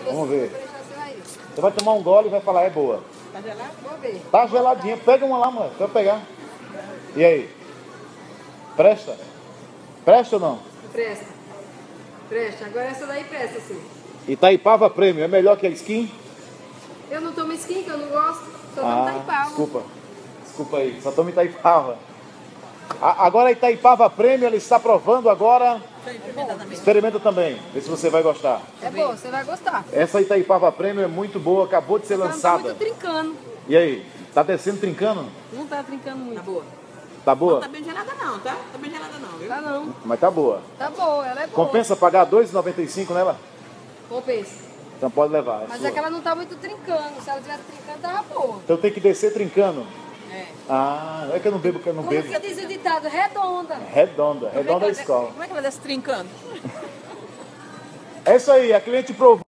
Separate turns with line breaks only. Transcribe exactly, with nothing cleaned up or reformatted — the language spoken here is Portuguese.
Vamos ver. Você vai tomar um gole e vai falar, é boa.
Tá gelado?
Vou ver.
Tá geladinha. Pega uma lá, mano. Vai pegar. E aí? Presta? Presta ou não?
Presta. Presta. Agora essa daí presta, sim.
Itaipava Premium. É melhor que a Skin?
Eu não tomo skin, que eu não gosto. Só tomo
Ah,
Itaipava.
desculpa. Desculpa aí. Só toma Itaipava. A- Agora a Itaipava Premium, ela está provando agora.
Experimenta também.
Experimenta também. Vê se você vai gostar.
É boa, você vai gostar.
Essa Itaipava Premium é muito boa. Acabou de ser
Só não tá
lançada.
muito trincando.
E aí? Tá descendo trincando?
Não tá trincando muito.
Tá boa?
Tá
Não
boa?
tá bem gelada não, tá? Tá bem gelada não, viu?
Tá não.
Mas tá boa.
Tá boa, ela é boa.
Compensa pagar dois reais e noventa e cinco nela?
Compensa.
Então pode levar. É
Mas
sua.
é que ela não tá muito trincando. Se ela tivesse trincando, tava boa.
Então tem que descer trincando.
É.
Ah, não é que eu não bebo, que eu não
Como
bebo.
que diz o ditado? Redonda.
Redonda. Redonda é a
Como é que ela-
escola.
Como é que ela desce trincando?
É isso aí, a cliente provou.